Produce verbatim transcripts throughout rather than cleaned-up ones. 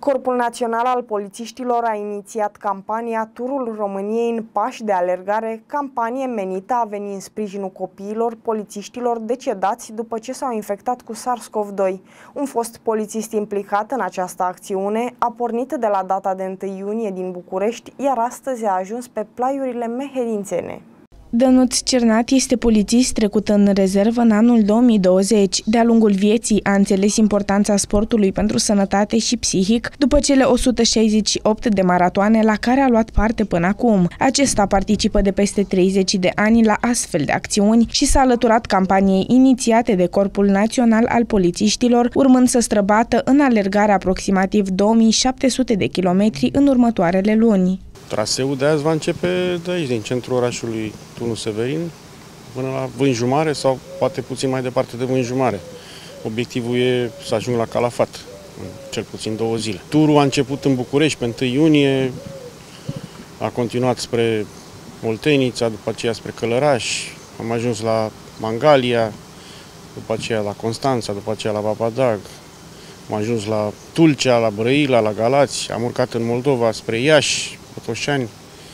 Corpul Național al Polițiștilor a inițiat campania Turul României în pași de alergare, campanie menită a veni în sprijinul copiilor polițiștilor decedați după ce s-au infectat cu SARS-CoV doi. Un fost polițist implicat în această acțiune a pornit de la data de întâi iunie din București, iar astăzi a ajuns pe plaiurile mehedințene. Dănuț Cernat este polițist trecut în rezervă în anul două mii douăzeci. De-a lungul vieții a înțeles importanța sportului pentru sănătate și psihic după cele o sută șaizeci și opt de maratoane la care a luat parte până acum. Acesta participă de peste treizeci de ani la astfel de acțiuni și s-a alăturat campaniei inițiate de Corpul Național al Polițiștilor, urmând să străbată în alergare aproximativ două mii șapte sute de kilometri în următoarele luni. Traseul de azi va începe de aici, din centrul orașului Turnul Severin, până la Vânjumare sau poate puțin mai departe de Vânjumare. Obiectivul e să ajung la Calafat, în cel puțin două zile. Turul a început în București pe întâi iunie, a continuat spre Oltenița, după aceea spre Călăraș, am ajuns la Mangalia, după aceea la Constanța, după aceea la Babadag, am ajuns la Tulcea, la Brăila, la Galați, am urcat în Moldova spre Iași, Botoșani,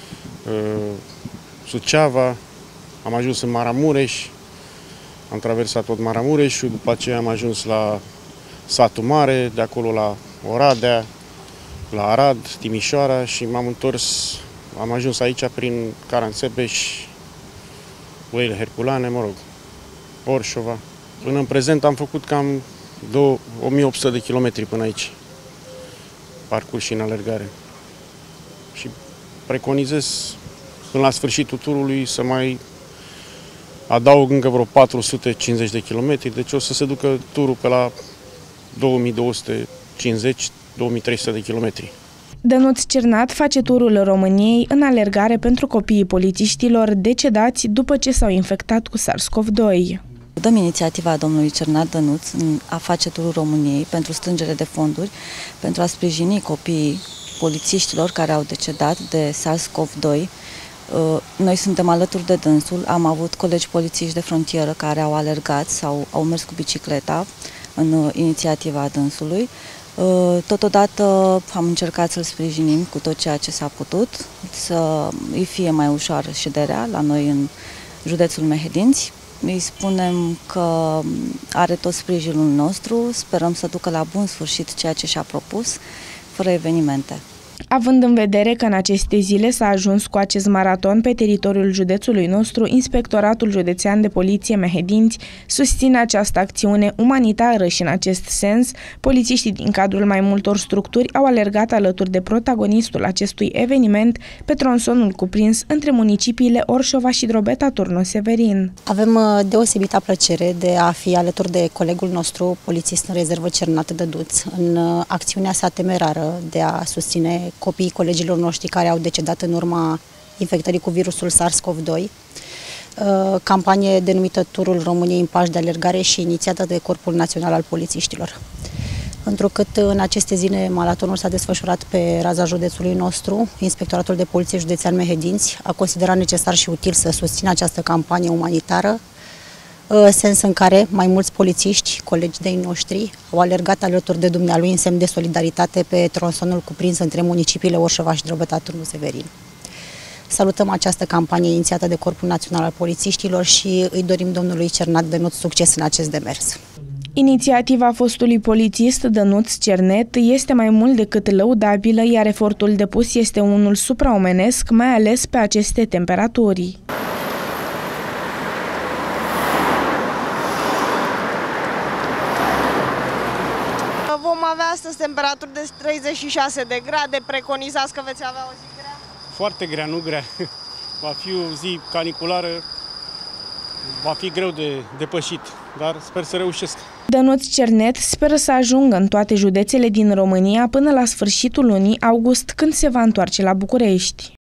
Suceava, am ajuns în Maramureș, am traversat tot Maramureșul, după aceea am ajuns la Satul Mare, de acolo la Oradea, la Arad, Timișoara și m-am întors, am ajuns aici prin Caransebeș, Oile Herculane, mă rog, Orșova. Până în prezent am făcut cam o mie opt sute de kilometri până aici, parcurs și în alergare. Și preconizez până la sfârșitul turului să mai adaug încă vreo patru sute cincizeci de kilometri, deci o să se ducă turul pe la două mii două sute cincizeci - două mii trei sute de kilometri. Dănuț Cernat face turul României în alergare pentru copiii polițiștilor decedați după ce s-au infectat cu SARS-CoV doi. Dăm inițiativa domnului Cernat Dănuț a face turul României pentru strângere de fonduri, pentru a sprijini copiii polițiștilor care au decedat de SARS-CoV doi. Noi suntem alături de dânsul, am avut colegi polițiști de frontieră care au alergat sau au mers cu bicicleta în inițiativa dânsului. Totodată am încercat să-l sprijinim cu tot ceea ce s-a putut, să îi fie mai ușoară șederea la noi în județul Mehedinți. Îi spunem că are tot sprijinul nostru, sperăm să ducă la bun sfârșit ceea ce și-a propus, fără evenimente. Având în vedere că în aceste zile s-a ajuns cu acest maraton pe teritoriul județului nostru, Inspectoratul Județean de Poliție Mehedinți susține această acțiune umanitară și în acest sens, polițiștii din cadrul mai multor structuri au alergat alături de protagonistul acestui eveniment pe tronsonul cuprins între municipiile Orșova și Drobeta Turnul Severin. Avem deosebită plăcere de a fi alături de colegul nostru, polițist în rezervă Cernat Dănuț, în acțiunea sa temerară de a susține copiii colegilor noștri care au decedat în urma infectării cu virusul SARS-CoV doi, campanie denumită Turul României în pași de alergare și inițiată de Corpul Național al Polițiștilor. Întrucât în aceste zile maratonul s-a desfășurat pe raza județului nostru, Inspectoratul de Poliție Județean Mehedinți a considerat necesar și util să susțină această campanie umanitară, sens în care mai mulți polițiști, colegi de-ai noștri, au alergat alături de dumnealui în semn de solidaritate pe tronsonul cuprins între municipiile Orșova și Drobeta Turnul Severin. Salutăm această campanie inițiată de Corpul Național al Polițiștilor și îi dorim domnului Cernat Dănuț succes în acest demers. Inițiativa fostului polițist Dănuț Cernat este mai mult decât lăudabilă, iar efortul depus este unul supraomenesc, mai ales pe aceste temperaturi. Vom avea astăzi temperaturi de treizeci și șase de grade, preconizați că veți avea o zi grea? Foarte grea, nu grea. Va fi o zi caniculară, va fi greu de depășit, dar sper să reușesc. Dănuț Cernat speră să ajungă în toate județele din România până la sfârșitul lunii august, când se va întoarce la București.